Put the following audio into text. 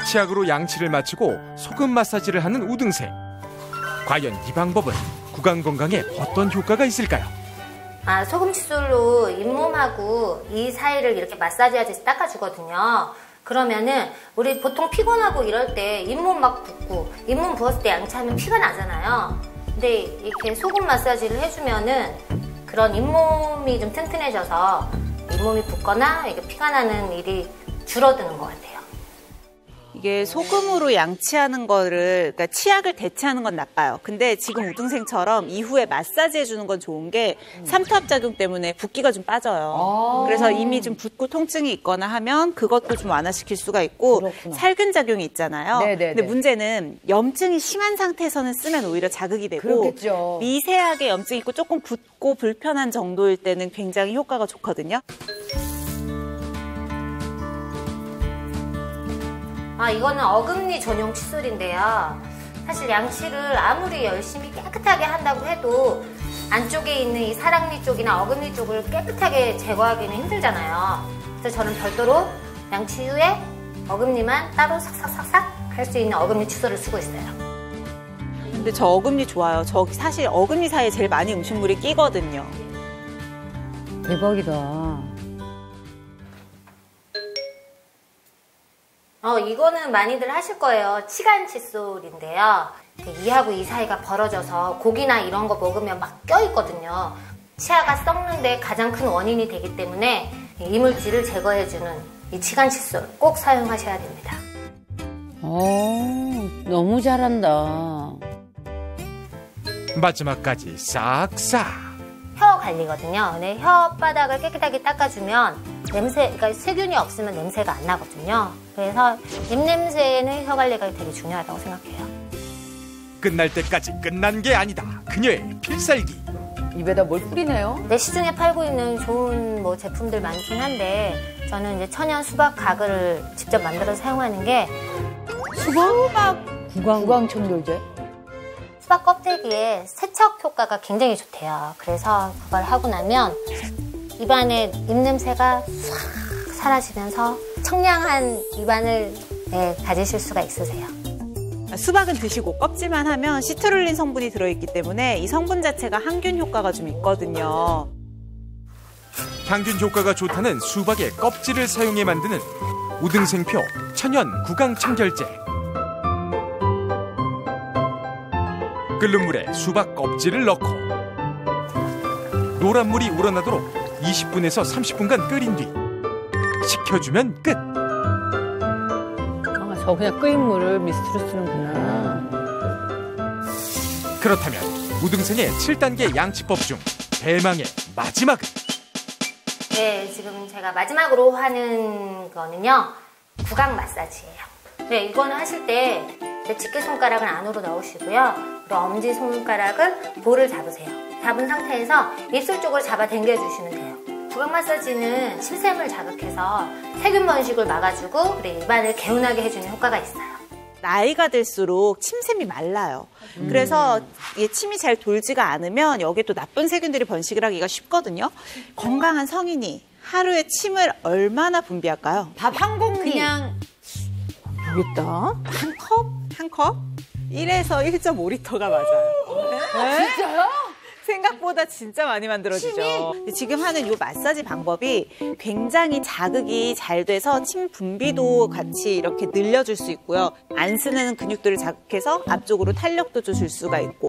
치약으로 양치를 마치고 소금 마사지를 하는 우등생. 과연 이 방법은 구강 건강에 어떤 효과가 있을까요? 소금 칫솔로 잇몸하고 이 사이를 이렇게 마사지하듯이 닦아주거든요. 그러면은 우리 보통 피곤하고 이럴 때 잇몸 막 붓고 잇몸 부었을 때 양치하면 피가 나잖아요. 근데 이렇게 소금 마사지를 해주면은 그런 잇몸이 좀 튼튼해져서 잇몸이 붓거나 이게 피가 나는 일이 줄어드는 것 같아요. 이게 소금으로 양치하는 거를, 그러니까 치약을 대체하는 건 나빠요. 근데 지금 우등생처럼 이후에 마사지 해주는 건 좋은 게 삼투압작용 때문에 붓기가 좀 빠져요. 그래서 이미 좀 붓고 통증이 있거나 하면 그것도 좀 완화시킬 수가 있고, 그렇구나. 살균 작용이 있잖아요. 네네네. 근데 문제는 염증이 심한 상태에서는 쓰면 오히려 자극이 되고, 그렇겠죠. 미세하게 염증이 있고 조금 붓고 불편한 정도일 때는 굉장히 효과가 좋거든요. 이거는 어금니 전용 칫솔인데요. 사실 양치를 아무리 열심히 깨끗하게 한다고 해도 안쪽에 있는 이 사랑니 쪽이나 어금니 쪽을 깨끗하게 제거하기는 힘들잖아요. 그래서 저는 별도로 양치 후에 어금니만 따로 삭삭삭삭 할 수 있는 어금니 칫솔을 쓰고 있어요. 근데 저 어금니 좋아요. 저 사실 어금니 사이에 제일 많이 음식물이 끼거든요. 대박이다. 이거는 많이들 하실 거예요. 치간 칫솔인데요. 이하고 이 사이가 벌어져서 고기나 이런 거 먹으면 막 껴있거든요. 치아가 썩는데 가장 큰 원인이 되기 때문에 이물질을 제거해주는 이 치간 칫솔 꼭 사용하셔야 됩니다. 너무 잘한다. 마지막까지 싹싹. 혀 관리거든요. 근데 혓바닥을 깨끗하게 닦아주면 그러니까 세균이 없으면 냄새가 안 나거든요. 그래서 입냄새에는 혀 관리가 되게 중요하다고 생각해요. 끝날 때까지 끝난 게 아니다. 그녀의 필살기. 입에다 뭘 뿌리네요? 네, 시중에 팔고 있는 좋은 제품들 많긴 한데 저는 이제 천연 수박 가글을 직접 만들어서 사용하는 게 수박 구강 청결제? 수박 껍데기에 세척 효과가 굉장히 좋대요. 그래서 그걸 하고 나면 입안에 입냄새가 싹 사라지면서 청량한 입안을 가지실 수가 있으세요. 수박은 드시고 껍질만 하면 시트룰린 성분이 들어있기 때문에 이 성분 자체가 항균 효과가 좀 있거든요. 항균 효과가 좋다는 수박의 껍질을 사용해 만드는 우등생표 천연 구강 청결제. 끓는 물에 수박 껍질을 넣고 노란 물이 우러나도록 20분에서 30분간 끓인 뒤 식혀주면 끝. 저 그냥 끓인 물을 미스트로 쓰는구나. 그렇다면 우등생의 7단계 양치법 중 대망의 마지막은? 네, 지금 제가 마지막으로 하는 거는요, 구강 마사지예요. 네, 이거는 하실 때 집게손가락은 안으로 넣으시고요. 그리고 엄지손가락은 볼을 잡으세요. 잡은 상태에서 입술 쪽을 잡아 당겨주시면 돼요. 구강 마사지는 침샘을 자극해서 세균 번식을 막아주고 그리고 입안을 개운하게 해주는 효과가 있어요. 나이가 들수록 침샘이 말라요. 그래서 침이 잘 돌지가 않으면 여기에 또 나쁜 세균들이 번식을 하기가 쉽거든요. 건강한 성인이 하루에 침을 얼마나 분비할까요? 밥 한 공기. 그냥 모르겠다. 한 컵? 1에서 1.5리터가 맞아요. 네? 진짜요? 생각보다 진짜 많이 만들어지죠. 지금 하는 이 마사지 방법이 굉장히 자극이 잘 돼서 침 분비도 같이 이렇게 늘려줄 수 있고요. 안 쓰는 근육들을 자극해서 앞쪽으로 탄력도 줄 수가 있고